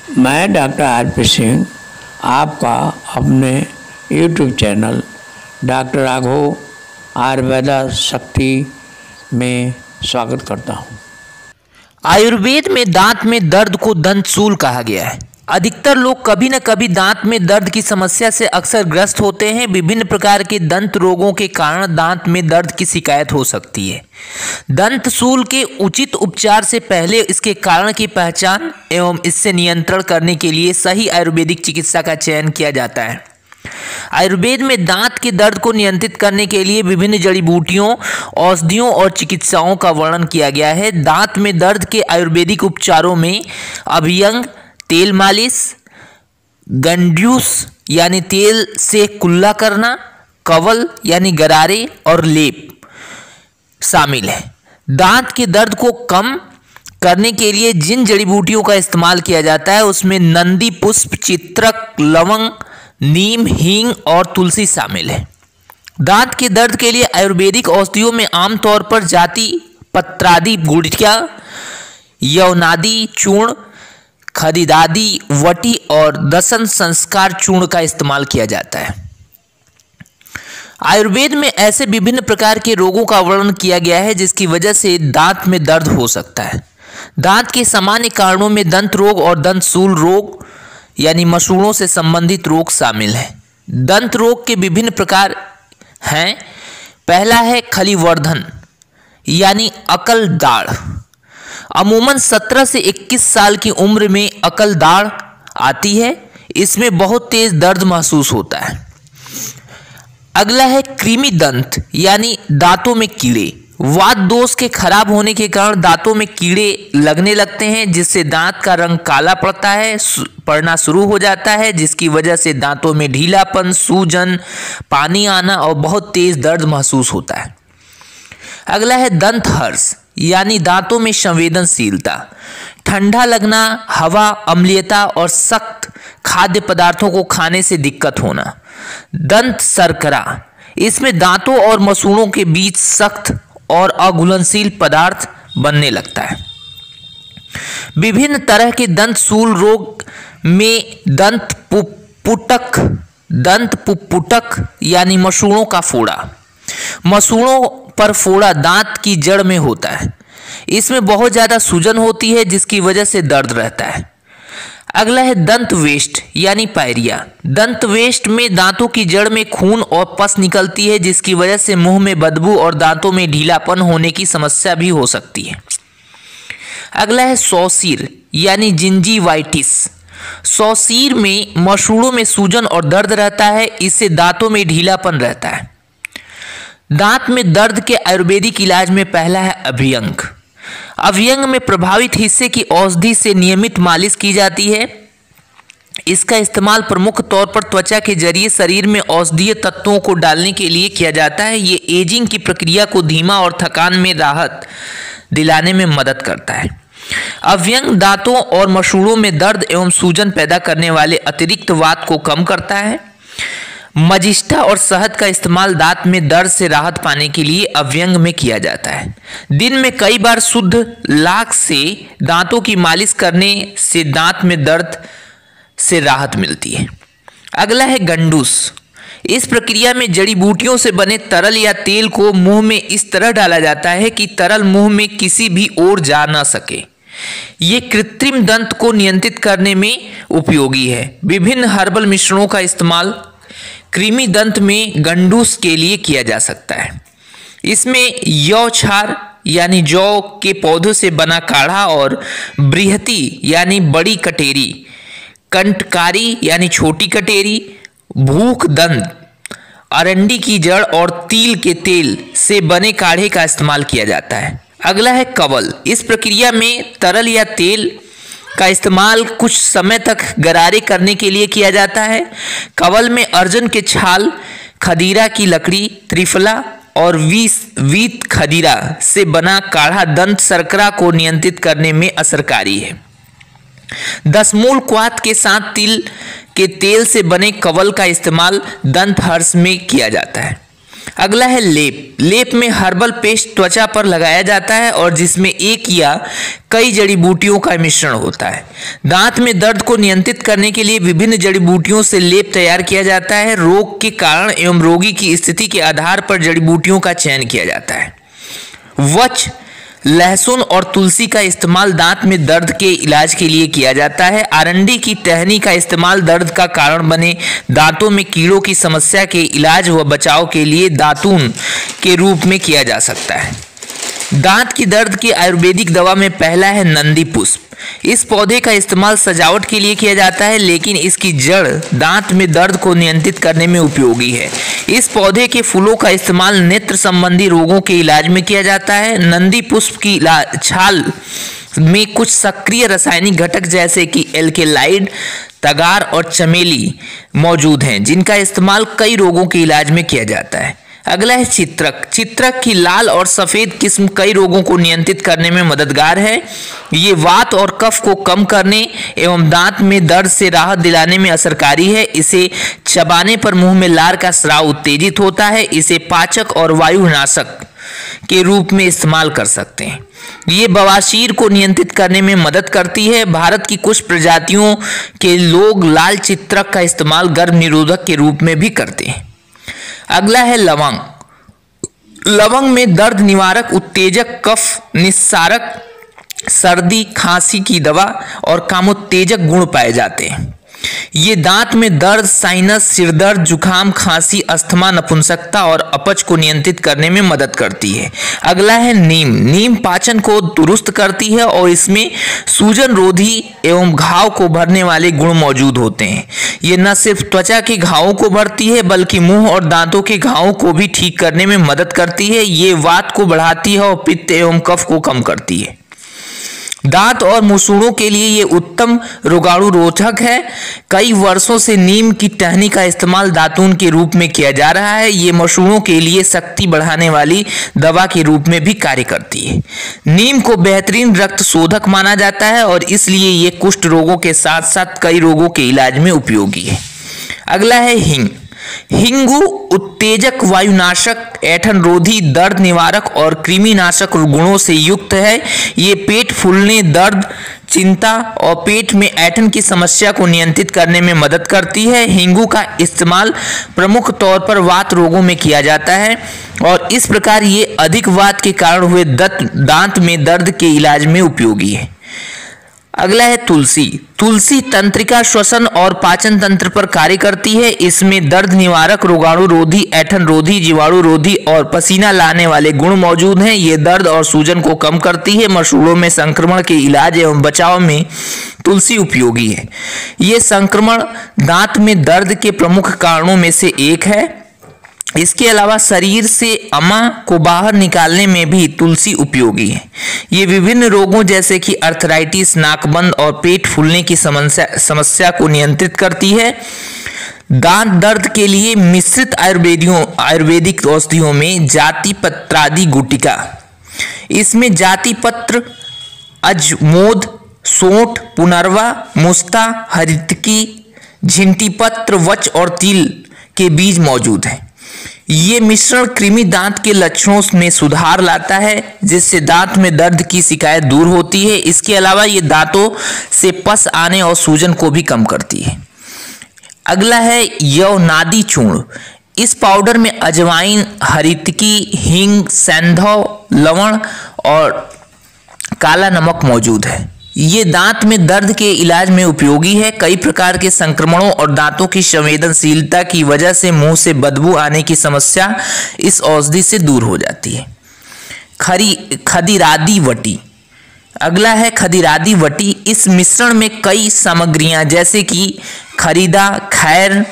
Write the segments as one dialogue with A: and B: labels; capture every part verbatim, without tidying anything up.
A: मैं doctor R P Singh आपका अपने YouTube channel doctor Raghav Ayurveda Shakti में स्वागत करता हूँ।
B: आयुर्वेद में दांत में दर्द को दंतशूल कहा गया है। अधिकतर लोग कभी न कभी दांत में दर्द की समस्या से अक्सर ग्रस्त होते हैं। विभिन्न प्रकार के दंत रोगों के कारण दांत में दर्द की शिकायत हो सकती है। दंतशूल के उचित उपचार से पहले इसके कारण की पहचान एवं इससे नियंत्रण करने के लिए सही आयुर्वेदिक चिकित्सा का चयन किया जाता है। आयुर्वेद में दांत के दर्द को नियंत्रित करने के लिए विभिन्न जड़ी बूटियों, औषधियों और चिकित्साओं का वर्णन किया गया है। दांत में दर्द के आयुर्वेदिक उपचारों में अभ्यंग, तेल मालिश, गंड्यूस यानी तेल से कुल्ला करना, कवल यानी गरारे और लेप शामिल है। दांत के दर्द को कम करने के लिए जिन जड़ी बूटियों का इस्तेमाल किया जाता है उसमें नंदी पुष्प, चित्रक, लवंग, नीम, हींग और तुलसी शामिल है। दांत के दर्द के लिए आयुर्वेदिक औषधियों में आमतौर पर जाति पत्रादि गुड़िया, यवनादि चूर्ण, खदिदादी, वटी और दसन संस्कार चूर्ण का इस्तेमाल किया जाता है। आयुर्वेद में ऐसे विभिन्न प्रकार के रोगों का वर्णन किया गया है जिसकी वजह से दांत में दर्द हो सकता है। दांत के सामान्य कारणों में दंत रोग और दंतशूल रोग यानी मसूड़ों से संबंधित रोग शामिल हैं। दंत रोग के विभिन्न प्रकार हैं। पहला है खलीवर्धन यानी अकल दाढ़। अमूमन सत्रह से इक्कीस साल की उम्र में अकल दाढ़ आती है। इसमें बहुत तेज दर्द महसूस होता है। अगला है कृमि दंत यानी दांतों में कीड़े। वात दोष के खराब होने के कारण दांतों में कीड़े लगने लगते हैं जिससे दांत का रंग काला पड़ता है पड़ना शुरू हो जाता है, जिसकी वजह से दांतों में ढीलापन, सूजन, पानी आना और बहुत तेज दर्द महसूस होता है। अगला है दंत हर्ष यानी दांतों में संवेदनशीलता, ठंडा लगना, हवा, अम्लीयता और सख्त खाद्य पदार्थों को खाने से दिक्कत होना। दंत शर्करा, इसमें दांतों और मसूड़ों के बीच सख्त और अघुलनशील पदार्थ बनने लगता है। विभिन्न तरह के दंतशूल रोग में दंत पुप्पुटक, दंत पुप्पुटक यानी मसूड़ों का फोड़ा। मसूड़ों पर फोड़ा दांत की जड़ में होता है। इसमें बहुत ज़्यादा सूजन होती है जिसकी वजह से दर्द रहता है। अगला है दंत वेस्ट यानी पायरिया। दंत वेस्ट में दांतों की जड़ में खून और पस निकलती है जिसकी वजह से मुंह में बदबू और दांतों में ढीलापन होने की समस्या भी हो सकती है। अगला है सौसीर यानी जिंजीवाइटिस। सौसीर में मसूड़ों में सूजन और दर्द रहता है। इससे दांतों में ढीलापन रहता है। दांत में दर्द के आयुर्वेदिक इलाज में पहला है अभ्यंग। अभ्यंग में प्रभावित हिस्से की औषधि से नियमित मालिश की जाती है। इसका इस्तेमाल प्रमुख तौर पर त्वचा के जरिए शरीर में औषधीय तत्वों को डालने के लिए किया जाता है। ये एजिंग की प्रक्रिया को धीमा और थकान में राहत दिलाने में मदद करता है। अभ्यंग दांतों और मसूड़ों में दर्द एवं सूजन पैदा करने वाले अतिरिक्त वात को कम करता है। मजिष्ठा और शहद का इस्तेमाल दांत में दर्द से राहत पाने के लिए अभ्यंग में किया जाता है। दिन में कई बार शुद्ध लाख से दांतों की मालिश करने से दांत में दर्द से राहत मिलती है। अगला है गंडूस। इस प्रक्रिया में जड़ी बूटियों से बने तरल या तेल को मुंह में इस तरह डाला जाता है कि तरल मुंह में किसी भी ओर जा न सके। ये कृत्रिम दंत को नियंत्रित करने में उपयोगी है। विभिन्न हर्बल मिश्रणों का इस्तेमाल कृमि दंत में गंडूस के लिए किया जा सकता है। इसमें यौ छार यानी जौ के पौधों से बना काढ़ा और बृहति यानी बड़ी कटेरी, कंटकारी यानी छोटी कटेरी, भूख दंत, अरंडी की जड़ और तिल के तेल से बने काढ़े का इस्तेमाल किया जाता है। अगला है कवल। इस प्रक्रिया में तरल या तेल का इस्तेमाल कुछ समय तक गरारे करने के लिए किया जाता है। कवल में अर्जुन के छाल, खदीरा की लकड़ी, त्रिफला और वीस वीत खदीरा से बना काढ़ा दंत शर्करा को नियंत्रित करने में असरकारी है। दसमूल क्वाथ के साथ तिल के तेल से बने कवल का इस्तेमाल दंत हर्ष में किया जाता है। अगला है लेप। लेप में हर्बल पेस्ट त्वचा पर लगाया जाता है और जिसमें एक या कई जड़ी बूटियों का मिश्रण होता है। दांत में दर्द को नियंत्रित करने के लिए विभिन्न जड़ी बूटियों से लेप तैयार किया जाता है। रोग के कारण एवं रोगी की स्थिति के आधार पर जड़ी बूटियों का चयन किया जाता है। वच, लहसुन और तुलसी का इस्तेमाल दांत में दर्द के इलाज के लिए किया जाता है। आरंडी की टहनी का इस्तेमाल दर्द का कारण बने दांतों में कीड़ों की समस्या के इलाज व बचाव के लिए दातून के रूप में किया जा सकता है। दांत की दर्द की आयुर्वेदिक दवा में पहला है नंदी पुष्प। इस पौधे का इस्तेमाल सजावट के लिए किया जाता है, लेकिन इसकी जड़ दांत में दर्द को नियंत्रित करने में उपयोगी है। इस पौधे के फूलों का इस्तेमाल नेत्र संबंधी रोगों के इलाज में किया जाता है। नंदी पुष्प की छाल में कुछ सक्रिय रासायनिक घटक जैसे कि एल्केलाइड, तगार और चमेली मौजूद हैं, जिनका इस्तेमाल कई रोगों के इलाज में किया जाता है। अगला है चित्रक। चित्रक की लाल और सफेद किस्म कई रोगों को नियंत्रित करने में मददगार है। ये वात और कफ को कम करने एवं दांत में दर्द से राहत दिलाने में असरकारी है। इसे चबाने पर मुंह में लार का स्राव उत्तेजित होता है। इसे पाचक और वायुनाशक के रूप में इस्तेमाल कर सकते हैं। ये बवासीर को नियंत्रित करने में मदद करती है। भारत की कुछ प्रजातियों के लोग लाल चित्रक का इस्तेमाल गर्भ निरोधक के रूप में भी करते हैं। अगला है लवंग। लवंग में दर्द निवारक, उत्तेजक, कफ निस्सारक, सर्दी खांसी की दवा और कामोत्तेजक गुण पाए जाते हैं। ये दांत में दर्द, साइनस, सिरदर्द, जुखाम, खांसी, अस्थमा, नपुंसकता और अपच को नियंत्रित करने में मदद करती है। अगला है नीम। नीम पाचन को दुरुस्त करती है और इसमें सूजन रोधी एवं घाव को भरने वाले गुण मौजूद होते हैं। ये न सिर्फ त्वचा के घावों को भरती है बल्कि मुंह और दांतों के घावों को भी ठीक करने में मदद करती है। ये वात को बढ़ाती है और पित्त एवं कफ को कम करती है। दांत और मुसूड़ों के लिए ये उत्तम रोगाणु रोधक है। कई वर्षों से नीम की टहनी का इस्तेमाल दातून के रूप में किया जा रहा है। ये मसूड़ों के लिए शक्ति बढ़ाने वाली दवा के रूप में भी कार्य करती है। नीम को बेहतरीन रक्त शोधक माना जाता है और इसलिए ये कुष्ठ रोगों के साथ साथ कई रोगों के इलाज में उपयोगी है। अगला है हींग। हिंगु उत्तेजक, वायुनाशक, ऐंठन रोधी, दर्द निवारक और कृमिनाशक गुणों से युक्त है। ये पेट फूलने, दर्द, चिंता और पेट में ऐंठन की समस्या को नियंत्रित करने में मदद करती है। हिंगू का इस्तेमाल प्रमुख तौर पर वात रोगों में किया जाता है और इस प्रकार ये अधिक वात के कारण हुए दांत में दर्द के इलाज में उपयोगी है। अगला है तुलसी। तुलसी तंत्रिका, श्वसन और पाचन तंत्र पर कार्य करती है। इसमें दर्द निवारक, रोगाणु रोधी, ऐंठन रोधी, जीवाणु रोधी और पसीना लाने वाले गुण मौजूद हैं। ये दर्द और सूजन को कम करती है। मसूड़ों में संक्रमण के इलाज एवं बचाव में तुलसी उपयोगी है। ये संक्रमण दांत में दर्द के प्रमुख कारणों में से एक है। इसके अलावा शरीर से अमा को बाहर निकालने में भी तुलसी उपयोगी है। ये विभिन्न रोगों जैसे कि अर्थराइटिस, नाकबंद और पेट फूलने की समस्या समस्या को नियंत्रित करती है। दांत दर्द के लिए मिश्रित आयुर्वेदियों आयुर्वेदिक औषधियों में जाति पत्रादि गुटिका, इसमें जाति पत्र, अजमोद, सोंठ, पुनर्वा, मुस्ता, हरितकी, झिंटी पत्र, वच और तिल के बीज मौजूद हैं। ये मिश्रण कृमि दांत के लक्षणों में सुधार लाता है, जिससे दांत में दर्द की शिकायत दूर होती है। इसके अलावा ये दांतों से पस आने और सूजन को भी कम करती है। अगला है यवनादी चूर्ण। इस पाउडर में अजवाइन, हरितकी, हींग, सैंधव, लवण और काला नमक मौजूद है। ये दांत में दर्द के इलाज में उपयोगी है। कई प्रकार के संक्रमणों और दांतों की संवेदनशीलता की वजह से मुंह से बदबू आने की समस्या इस औषधि से दूर हो जाती है। खरी खदिरादी वटी। अगला है खदिरादी वटी। इस मिश्रण में कई सामग्रियां जैसे कि खरीदा, खैर,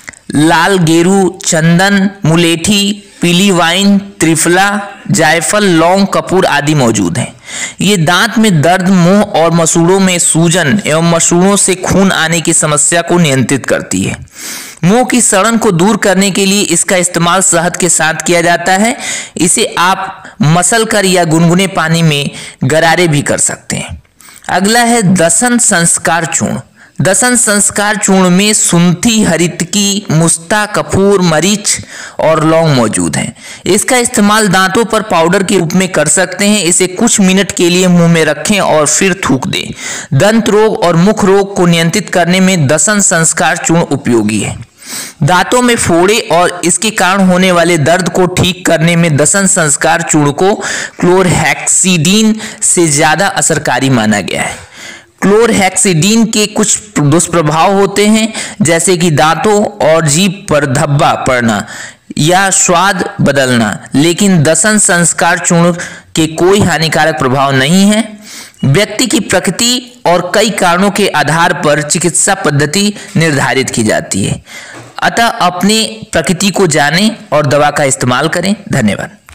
B: लाल गेरू, चंदन, मुलेठी, पीली वाइन, त्रिफला, जायफल, लौंग, कपूर आदि मौजूद हैं। ये दांत में दर्द, मुंह और मसूड़ों में सूजन एवं मसूड़ों से खून आने की समस्या को नियंत्रित करती है। मुंह की सड़न को दूर करने के लिए इसका इस्तेमाल शहद के साथ किया जाता है। इसे आप मसल कर या गुनगुने पानी में गरारे भी कर सकते हैं। अगला है दसन संस्कार चूर्ण। दसन संस्कार चूर्ण में सुंठी, हरितकी, मुस्ता, कपूर, मरीच और लौंग मौजूद हैं। इसका इस्तेमाल दांतों पर पाउडर के रूप में कर सकते हैं। इसे कुछ मिनट के लिए मुंह में रखें और फिर थूक दें। दंत रोग और मुख रोग को नियंत्रित करने में दसन संस्कार चूर्ण उपयोगी है। दांतों में फोड़े और इसके कारण होने वाले दर्द को ठीक करने में दसन संस्कार चूर्ण को क्लोरहेक्सिडीन से ज्यादा असरकारी माना गया है। क्लोरहेक्सिडीन के कुछ दुष्प्रभाव होते हैं, जैसे कि दांतों और जीभ पर धब्बा पड़ना या स्वाद बदलना, लेकिन दसन संस्कार चूर्ण के कोई हानिकारक प्रभाव नहीं है। व्यक्ति की प्रकृति और कई कारणों के आधार पर चिकित्सा पद्धति निर्धारित की जाती है। अतः अपने प्रकृति को जानें और दवा का इस्तेमाल करें। धन्यवाद।